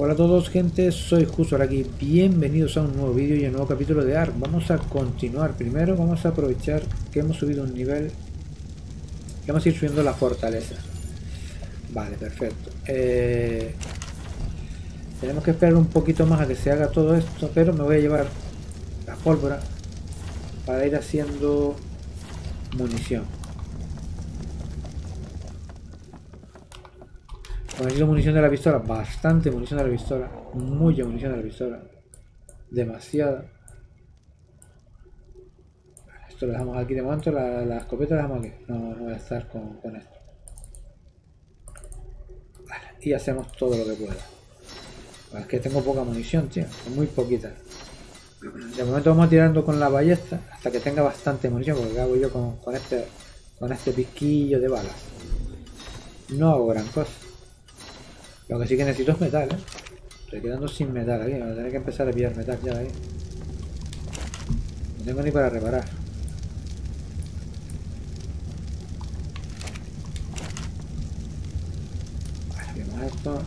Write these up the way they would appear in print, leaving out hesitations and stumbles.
Hola a todos gente, soy Justo aquí, bienvenidos a un nuevo vídeo y a un nuevo capítulo de ARK. Vamos a continuar, primero vamos a aprovechar que hemos subido un nivel, que vamos a ir subiendo la fortaleza. Vale, perfecto. Tenemos que esperar un poquito más a que se haga todo esto, pero me voy a llevar la pólvora para ir haciendo munición. Necesito munición de la pistola, bastante munición de la pistola, mucha munición de la pistola, demasiada. Esto lo dejamos aquí de momento, la escopeta la dejamos aquí, no voy a estar con esto. Vale, y hacemos todo lo que pueda. Es que tengo poca munición, tío, muy poquita. De momento vamos tirando con la ballesta hasta que tenga bastante munición, porque hago yo con este pisquillo de balas. No hago gran cosa. Lo que sí que necesito es metal, ¿eh? Estoy quedando sin metal aquí, voy a tener que empezar a pillar metal ya de ahí. No tengo ni para reparar. Vale, vemos esto.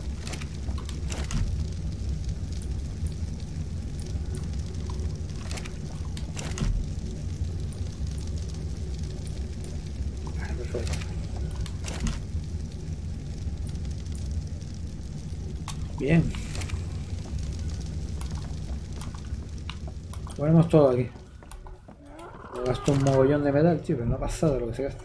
Vale, perfecto. Bien. Ponemos todo aquí. Me gasto un mogollón de metal, tío, pero no ha pasado lo que se gasta.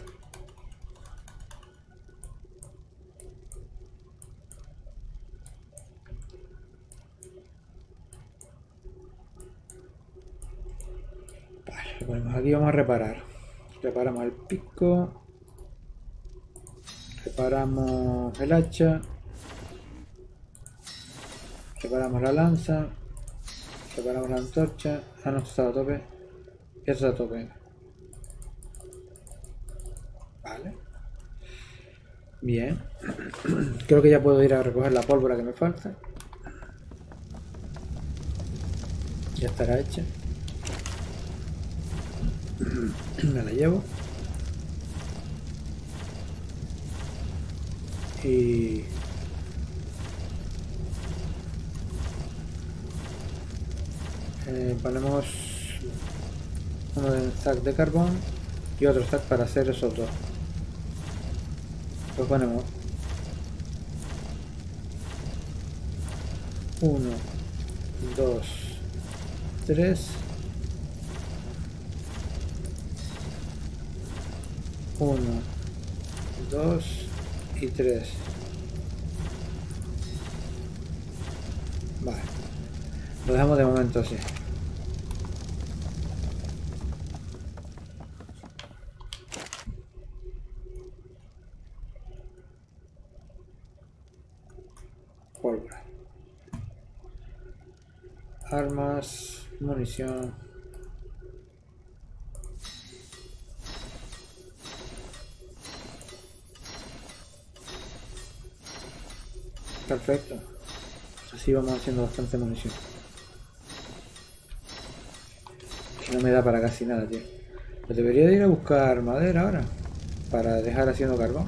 Vale, lo ponemos aquí, vamos a reparar. Reparamos el pico. Reparamos el hacha. Reparamos la lanza. Reparamos la antorcha. Ah, no, esto está a tope. Esto está a tope. Vale. Bien. Creo que ya puedo ir a recoger la pólvora que me falta. Ya estará hecha. Me la llevo. Y... ponemos uno de stack de carbón y otro stack para hacer esos dos. Pues ponemos 1, 2, 3, 1, 2 y 3. Vale, lo dejamos de momento así. Pólvora, armas, munición. Perfecto. Así vamos haciendo bastante munición. No me da para casi nada, tío. Pues debería de ir a buscar madera ahora para dejar haciendo carbón.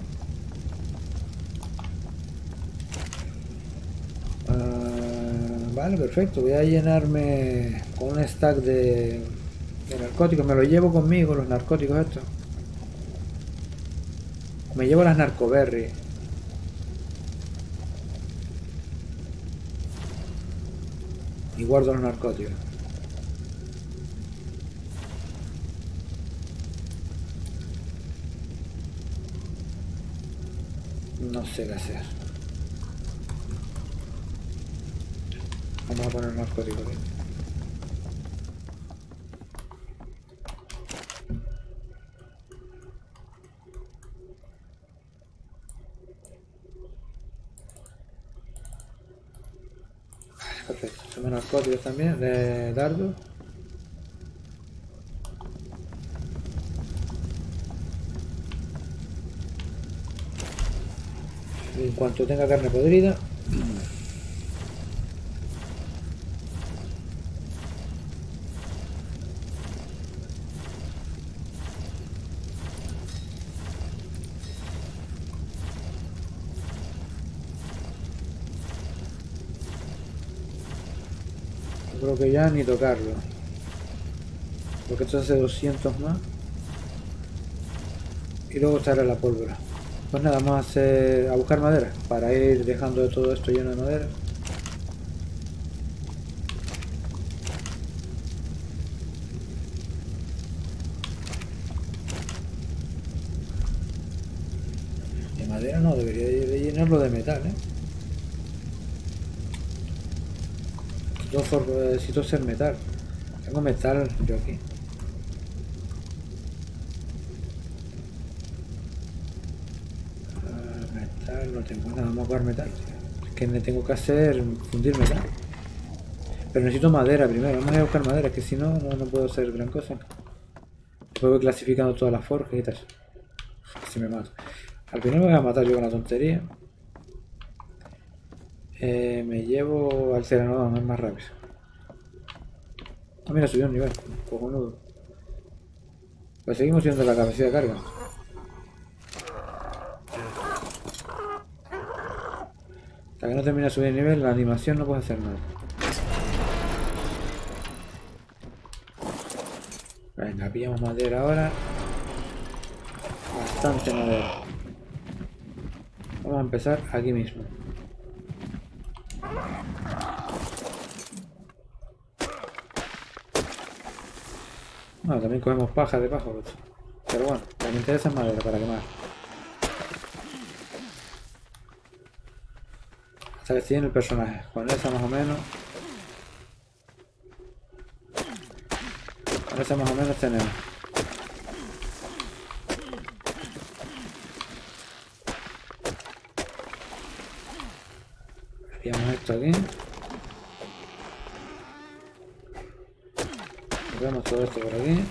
Vale, perfecto. Voy a llenarme con un stack de narcóticos. Me lo llevo conmigo, los narcóticos estos. Me llevo las narcoberry. Y guardo los narcóticos. No sé qué hacer. Vamos a poner narcóticos aquí. Perfecto, son narcóticos también, de dardo. Y en cuanto tenga carne podrida, Yo creo que ya ni tocarlo. Porque esto hace 200 más. Y luego sale la pólvora. Pues nada, vamos a buscar madera. Para ir dejando todo esto lleno de madera. De madera no, debería de llenarlo de metal, ¿eh? Necesito ser metal. Tengo metal yo aquí. Metal no tengo nada, vamos a jugar metal. Es que me tengo que hacer fundir metal. Pero necesito madera primero, vamos a buscar madera, que si no, no puedo hacer gran cosa. Después voy clasificando todas las forjas y tal. Casi me mato. Al final me voy a matar yo con la tontería. Me llevo al Pteranodon, es más rápido. Ah, mira, subió un nivel. Cojonudo. Pues seguimos siendo la capacidad de carga. Hasta que no termine de subir el nivel, la animación no puede hacer nada. Venga, pillamos madera ahora. Bastante madera. Vamos a empezar aquí mismo. Bueno, también cogemos paja de pájaros. Pero bueno, lo que me interesa es madera para quemar. Hasta que esté en el personaje. Con esa más o menos. Con esa más o menos tenemos. Pillamos esto aquí. Vemos todo esto por aquí.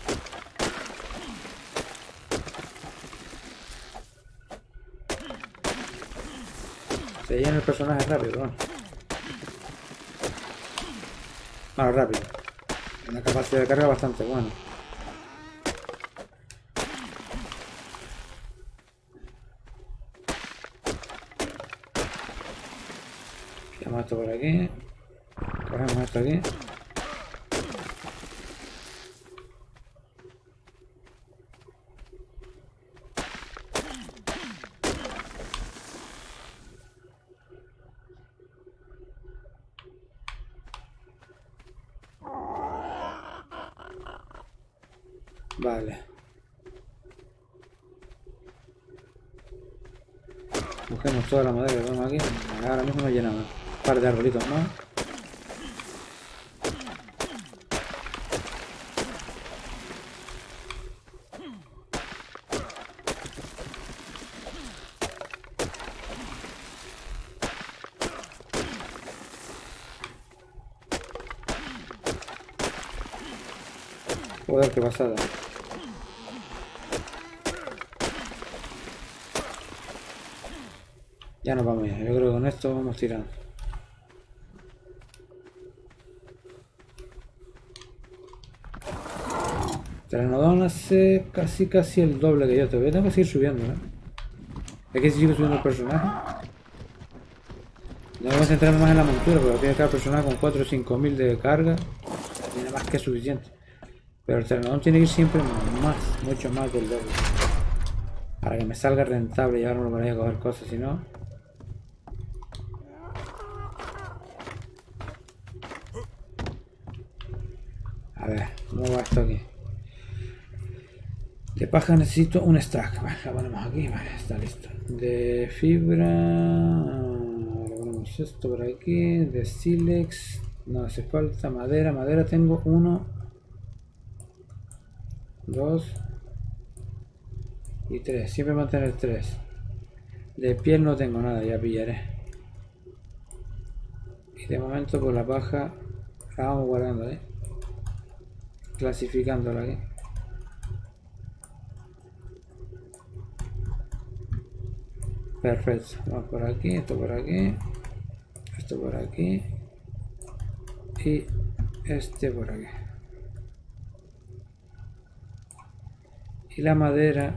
Se llena el personaje rápido, ¿no? Más rápido. Una capacidad de carga bastante buena. Pillamos esto por aquí. Cogemos esto aquí. Vale. Cogemos toda la madera que tenemos aquí. Ahora mismo nos llenamos. Un par de arbolitos más. Joder, qué pasada. Ya nos vamos ya. Yo creo que con esto vamos tirando. Pteranodon hace casi el doble que yo. Todavía tengo que seguir subiendo, ¿eh? Es que si sigo subiendo el personaje. Tengo que concentrarme más en la montura, porque tiene cada personaje con 4 o 5 mil de carga. Tiene más que suficiente. Pero el Pteranodon tiene que ir siempre más, mucho más del doble. Para que me salga rentable y ahora no me vaya a coger cosas, si no. A ver, ¿cómo va esto aquí? De paja necesito un stack. Vale, la ponemos aquí, vale, está listo. De fibra. Le ponemos esto por aquí. De sílex. No hace falta. Madera. Madera tengo 1, 2 y 3. Siempre mantener 3. De piel no tengo nada, ya pillaré. Y de momento por la paja la vamos guardando ahí. Clasificándola aquí. Perfecto, vamos por aquí, esto por aquí, esto por aquí y este por aquí. Y la madera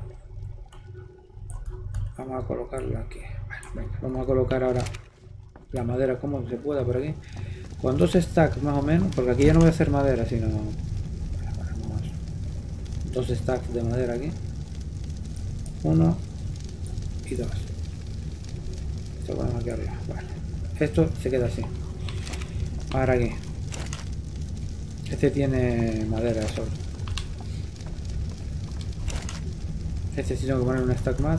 vamos a colocarla aquí. Bueno, venga, vamos a colocar ahora la madera como se pueda por aquí. Con 2 stacks más o menos, porque aquí ya no voy a hacer madera, sino... Bueno, ponemos 2 stacks de madera aquí. 1 y 2. Esto ponemos aquí arriba. Vale. Esto se queda así. Ahora aquí. Este tiene madera de sobra. Este sí tengo que poner un stack más.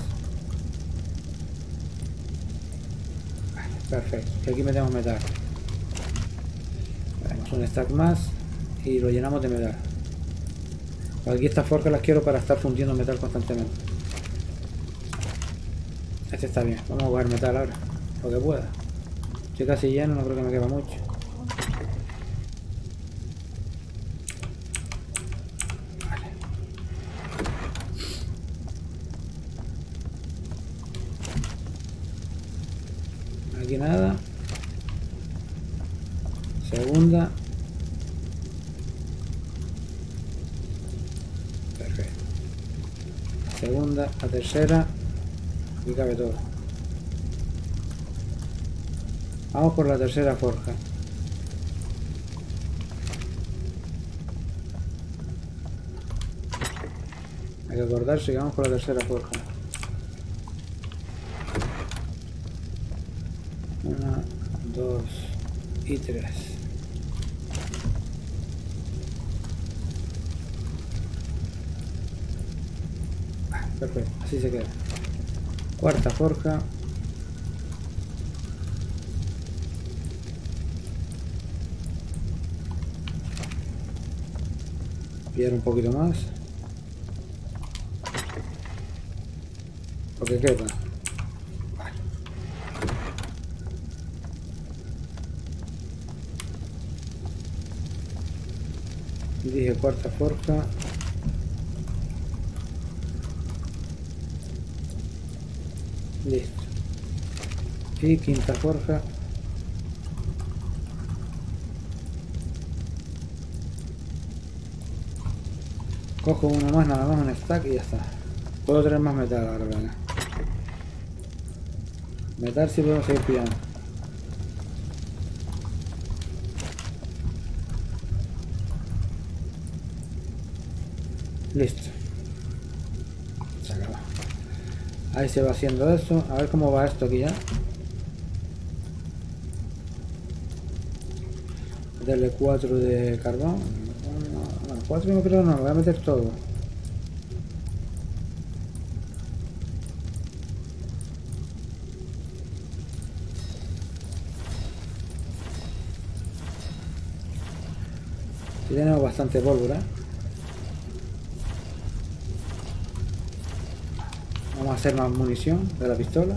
Vale, perfecto. Y aquí metemos metal. Ponemos un stack más y lo llenamos de metal. Aquí estas forjas las quiero para estar fundiendo metal constantemente. Este está bien. Vamos a coger metal ahora. Lo que pueda. Estoy casi lleno, no creo que me quepa mucho. Aquí nada. Segunda. Perfecto. Segunda, la tercera. Aquí cabe todo. Vamos por la tercera forja. Hay que acordarse que vamos por la tercera forja. 1, 2 y 3. Perfecto, así se queda. Cuarta forja. Pillar un poquito más. Lo que queda. Vale. Dije cuarta forja. Listo. Y quinta forja. Cojo uno más, nada más un stack y ya está. Puedo traer más metal ahora, ¿verdad? Metal sí podemos seguir pillando. Listo. Se acabó. Ahí se va haciendo eso. A ver cómo va esto aquí ya. Darle 4 de carbón. Bueno, 4 no creo, no, lo voy a meter todo. Sí tenemos bastante pólvora. Vamos a hacer más munición de la pistola.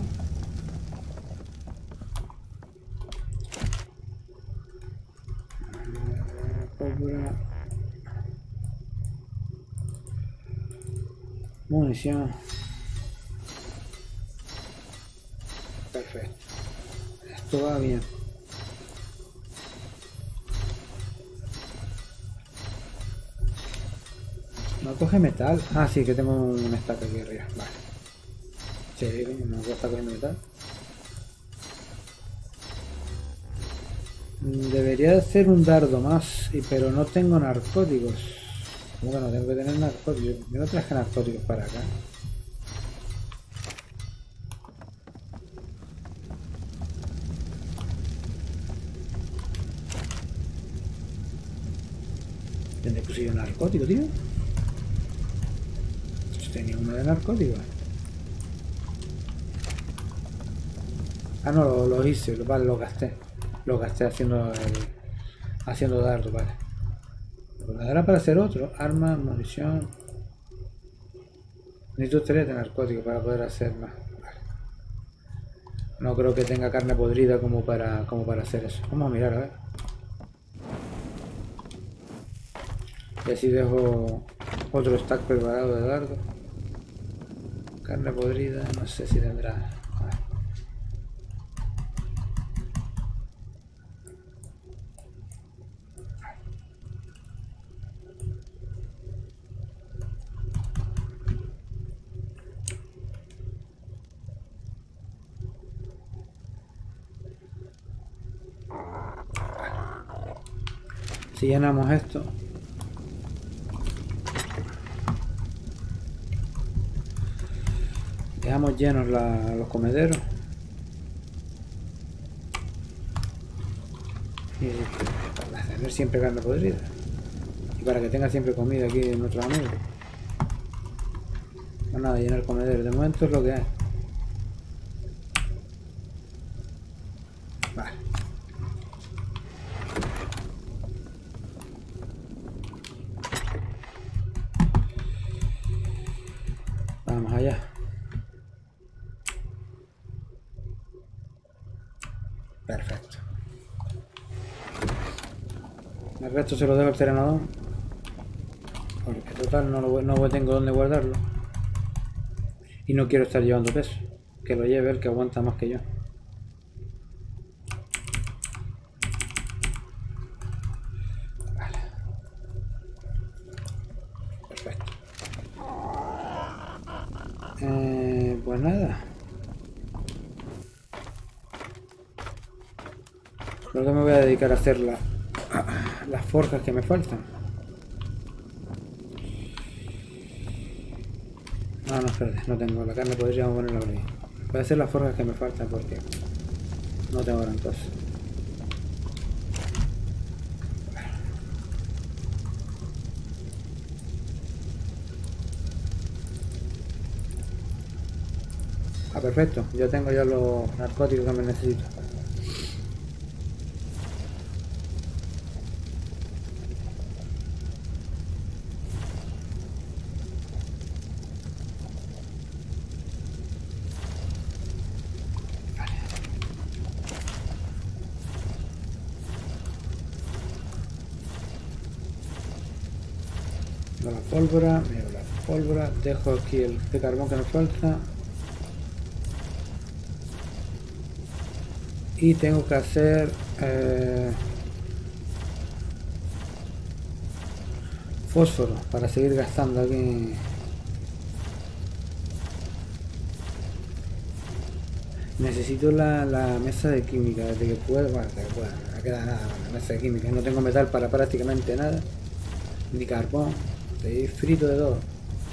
Pólvora. Munición. Perfecto. Esto va bien. No coge metal. Ah, sí, que tengo un stack aquí arriba. Vale. Sí, no está cogiendo metal. Debería hacer un dardo más, pero no tengo narcóticos. ¿Cómo que no tengo que tener narcóticos? Yo no traje narcóticos para acá. ¿Dónde puse yo narcótico, tío? Pues tenía uno de narcóticos. Ah, no, lo hice, vale, lo gasté. Lo gasté haciendo dardo, vale. Era para hacer otro. Armas, munición. Necesito 3 de narcóticos para poder hacer más. Vale. No creo que tenga carne podrida como para hacer eso. Vamos a mirar, a ver. Y así dejo otro stack preparado de dardo. Carne podrida, no sé si tendrá. Si llenamos esto, dejamos llenos los comederos y para tener siempre carne podrida y para que tenga siempre comida aquí nuestros amigos. No nada, llenar comederos de momento es lo que hay. Vale. Vamos allá. Perfecto. El resto se lo dejo al Pteranodon, porque total no tengo dónde guardarlo y no quiero estar llevando peso. Que lo lleve el que aguanta más que yo. Vale. Perfecto. Pues nada. Creo que me voy a dedicar a hacer las forjas que me faltan. No, espérate, no tengo la carne, podríamos ponerla por ahí. Voy a hacer las forjas que me faltan porque no tengo gran cosa. Ah, perfecto, ya tengo ya los narcóticos que me necesito. La pólvora, mira la pólvora, dejo aquí el de carbón que nos falta y tengo que hacer fósforo para seguir gastando aquí. Necesito la mesa de química desde que pueda, bueno, no me queda nada con la mesa de química, no tengo metal para prácticamente nada, ni carbón. Estoy frito de todo.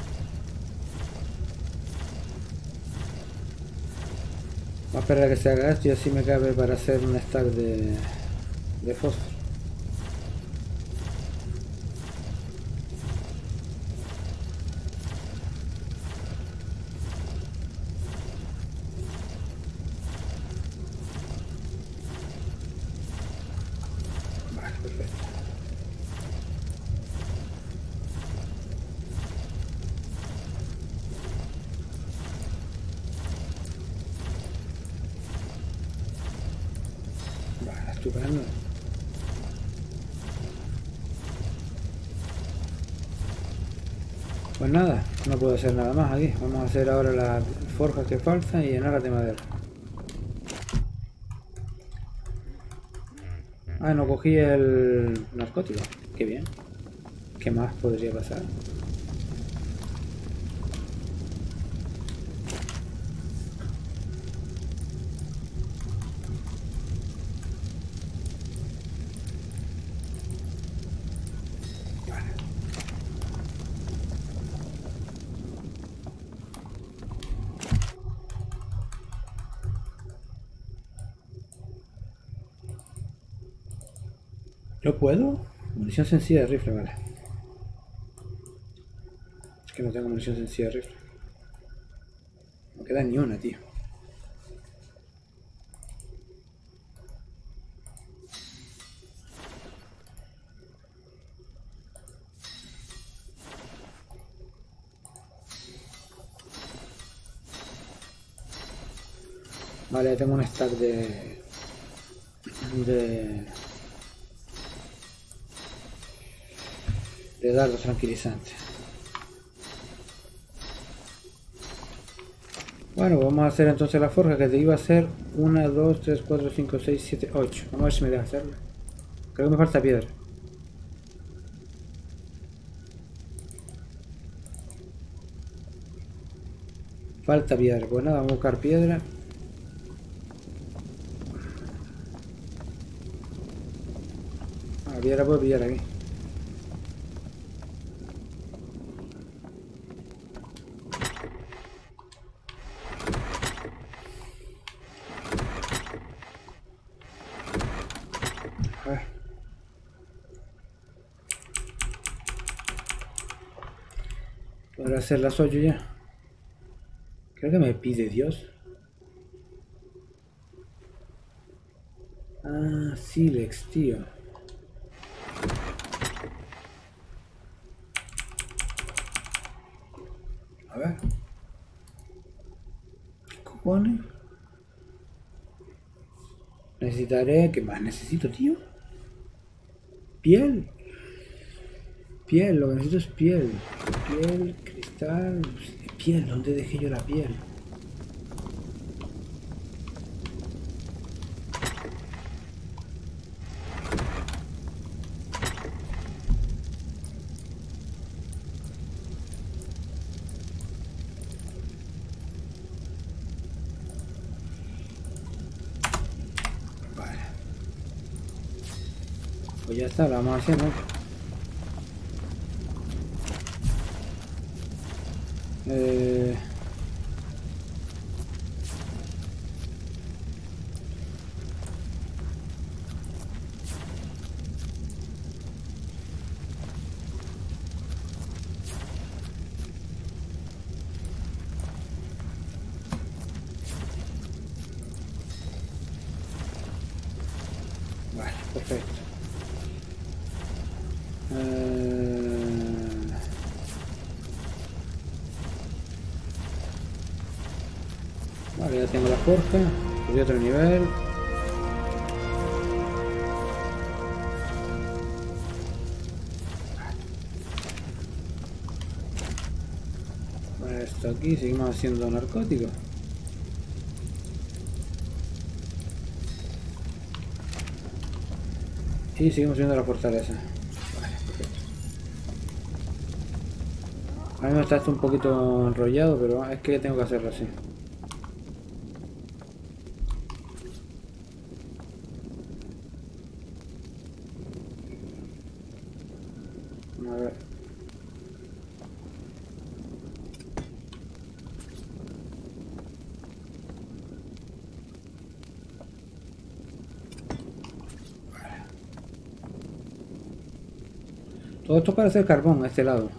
Voy a esperar a que se haga esto y así me cabe para hacer un stack de fósforo. Vale, perfecto. Estupendo. Pues nada, no puedo hacer nada más aquí. Vamos a hacer ahora las forjas que faltan y llenarlas de madera. Ah, no cogí el narcótico. Qué bien. ¿Qué más podría pasar? ¿Yo puedo? Munición sencilla de rifle, vale. Es que no tengo munición sencilla de rifle. No queda ni una, tío. Vale, tengo un stack de dardos tranquilizantes. Bueno, vamos a hacer entonces la forja que te iba a hacer 1, 2, 3, 4, 5, 6, 7, 8. Vamos a ver si me deja hacerla. Creo que me falta piedra. Falta piedra, pues nada, vamos a buscar piedra. piedra puedo pillar aquí. A ver. ¿Podré hacer las 8 ya? Creo que me pide Dios. Ah, Silex, tío. A ver. ¿Qué cojones? Necesitaré... ¿Qué más necesito, tío? Piel. Piel, lo que necesito es piel. Piel, cristal... Piel, ¿dónde dejé yo la piel? Vale. Pues ya está, lo vamos haciendo. Vale, perfecto. Vale, ya tengo la forja. Subí otro nivel. Vale, esto aquí, seguimos haciendo narcóticos. Y seguimos subiendo la fortaleza. Vale, perfecto. A mí me está esto un poquito enrollado, pero es que tengo que hacerlo así. A ver. Todo esto parece el carbón a este lado.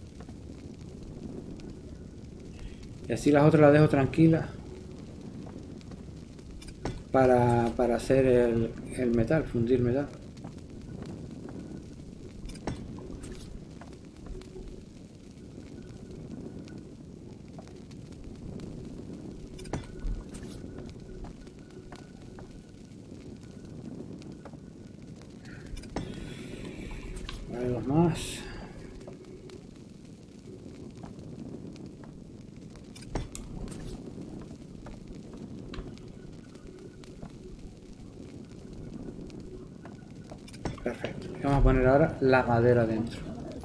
Y así las otras las dejo tranquilas para hacer el metal, fundir metal. Vale, dos más. Perfecto. Y vamos a poner ahora la madera dentro.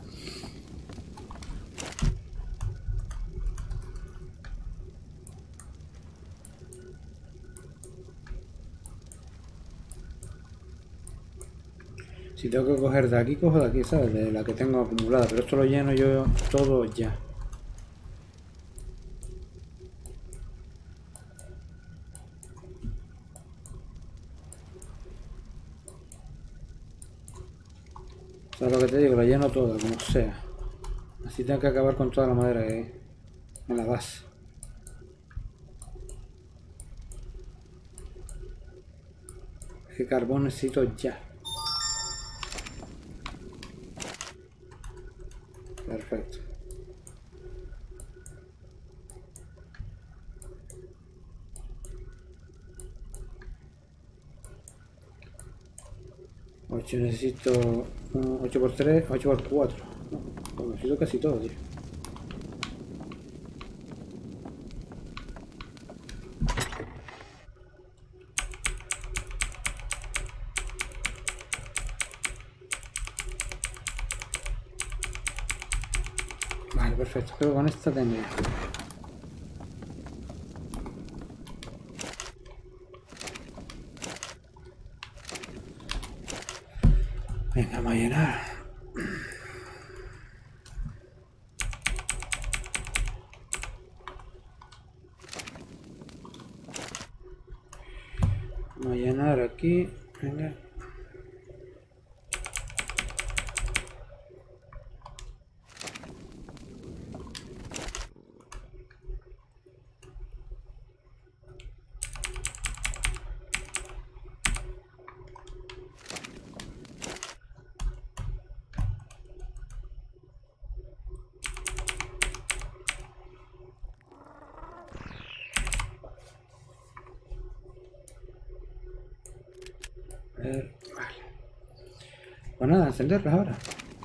Si tengo que coger de aquí, cojo de aquí, ¿sabes? De la que tengo acumulada. Pero esto lo lleno yo todo ya. ¿Sabes lo que te digo? Lo lleno todo, como sea. Así tengo que acabar con toda la madera que hay en la base. ¿Qué carbón necesito ya? Perfecto. Ocho, necesito 8 por 3, 8 por 4. No, pues necesito casi todo, tío. Vale, perfecto. Creo que con esta tengo. Venga, vamos a llenar. Vamos a llenar aquí. Venga. Vale. Pues nada, encenderlas ahora.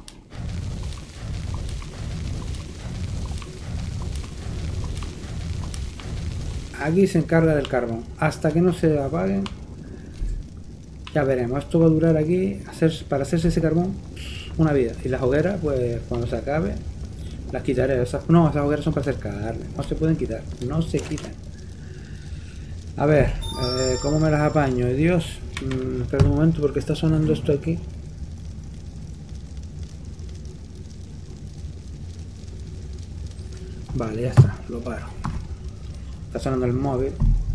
Aquí se encarga del carbón. Hasta que no se apaguen, ya veremos. Esto va a durar aquí, para hacerse ese carbón, una vida. Y las hogueras, pues cuando se acabe, las quitaré. Esas hogueras son para hacer carne. No se pueden quitar. No se quitan. A ver, ¿cómo me las apaño? Dios, espera un momento porque está sonando esto aquí. Vale, ya está, lo paro. Está sonando el móvil.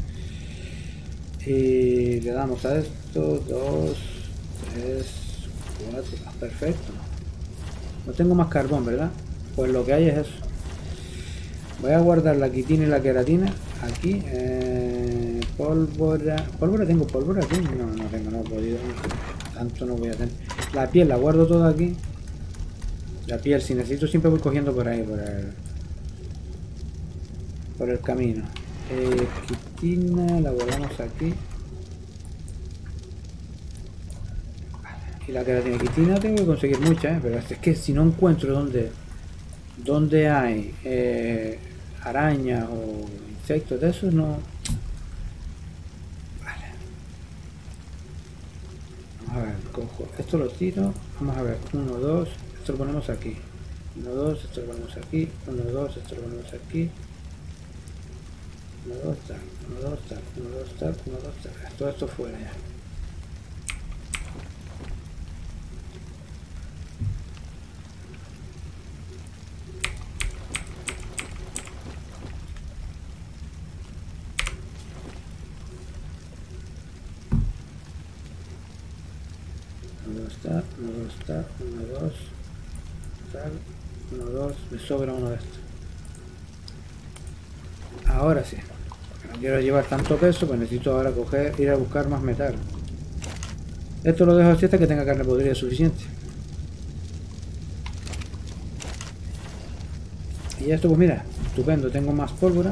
Y le damos a esto, 2, 3, 4, perfecto. No tengo más carbón, ¿verdad? Pues lo que hay es eso. Voy a guardar la quitina y la queratina aquí. Pólvora. ¿Pólvora? ¿Tengo pólvora aquí? No, no tengo, no he podido. Tanto no voy a tener. La piel la guardo toda aquí. La piel, si necesito, siempre voy cogiendo por ahí, por el camino. Quitina, la guardamos aquí. Y la queratina, quitina tengo que conseguir mucha, pero es que si no encuentro donde hay arañas o insectos de esos, no. Vale. Vamos a ver, cojo esto, lo tiro. Vamos a ver, 1, 2, esto lo ponemos aquí. 1, 2, esto lo ponemos aquí. 1, 2, esto lo ponemos aquí. 1, 2, tal, 1, 2, tal, 1, 2, tal, 1, 2, tal. Todo esto fuera ya. Tal, 1, 2, tal, 1, 2, tal, 1, 2, me sobra uno de estos. Ahora sí, porque no quiero llevar tanto peso, pues necesito ahora ir a buscar más metal. Esto lo dejo así hasta que tenga carne podrida suficiente. Y esto, pues mira, estupendo, tengo más pólvora.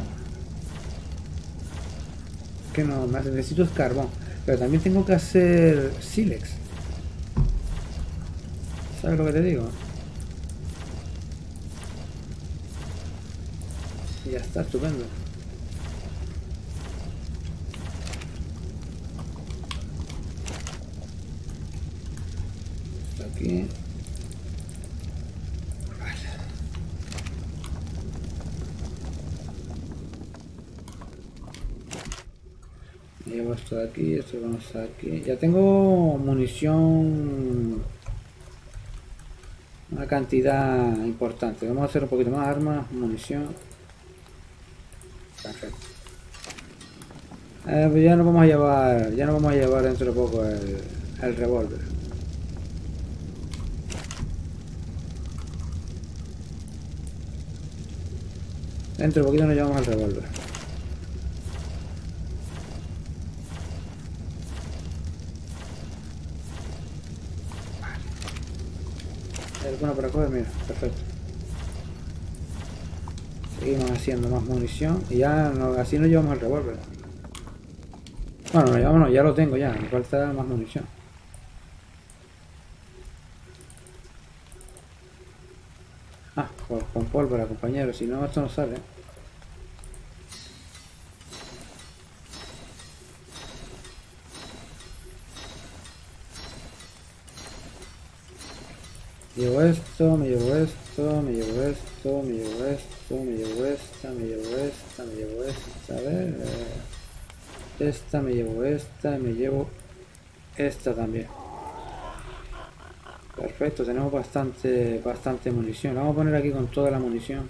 Que no, más necesito es carbón, pero también tengo que hacer sílex. ¿Sabes lo que te digo? Y ya está, estupendo. Esto aquí. Vale. Llevo esto de aquí, esto lo vamos aquí. Ya tengo munición. Una cantidad importante. Vamos a hacer un poquito más armas, munición. Perfecto. Pues ya nos vamos a llevar dentro de poco el revólver. Dentro de poquito nos llevamos el revólver. ¿Hay alguna para coger? Mira, perfecto. Seguimos haciendo más munición y ya así nos llevamos el revólver. Bueno, nos llevamos, ya lo tengo ya, me falta más munición. Ah, con pólvora, compañero, si no esto no sale. Llevo esto, me llevo esto, me llevo esto, me llevo esto, me llevo esta, me llevo esta, me llevo esta, a ver, esta, me llevo esta, me llevo esta también. Perfecto, tenemos bastante munición. La vamos a poner aquí con toda la munición.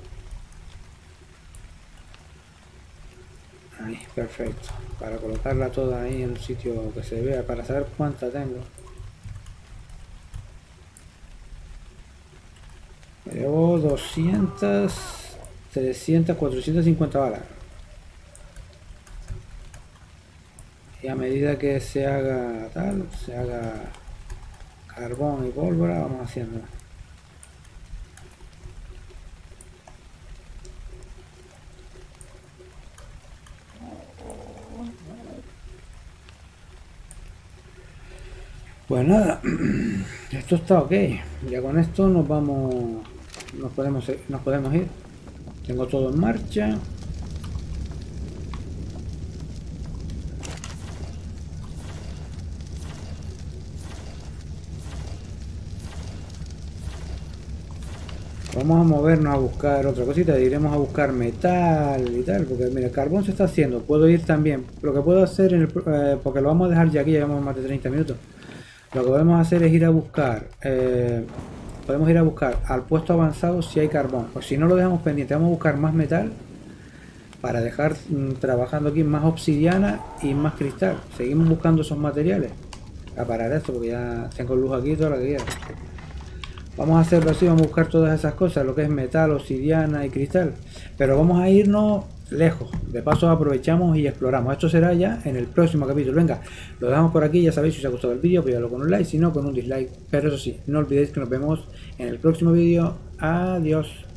Ahí, perfecto. Para colocarla toda ahí en un sitio que se vea, para saber cuánta tengo. Me llevo 200, 300, 450 balas. Y a medida que se haga carbón y pólvora, vamos haciendo. Pues nada, esto está ok. Ya con esto nos vamos, nos podemos ir. Tengo todo en marcha. Vamos a movernos a buscar otra cosita, iremos a buscar metal y tal, porque mira, el carbón se está haciendo, puedo ir también, lo que puedo hacer, porque lo vamos a dejar ya aquí, ya llevamos más de 30 minutos, lo que podemos hacer es ir a buscar, podemos ir a buscar al puesto avanzado si hay carbón, o si no lo dejamos pendiente, vamos a buscar más metal, para dejar trabajando aquí más obsidiana y más cristal, seguimos buscando esos materiales, a parar esto, porque ya tengo luz aquí, todo lo que quiera. Vamos a hacerlo así, vamos a buscar todas esas cosas, lo que es metal, obsidiana y cristal. Pero vamos a irnos lejos. De paso aprovechamos y exploramos. Esto será ya en el próximo capítulo. Venga, lo dejamos por aquí. Ya sabéis, si os ha gustado el vídeo, apoyadlo con un like, si no, con un dislike. Pero eso sí, no olvidéis que nos vemos en el próximo vídeo. Adiós.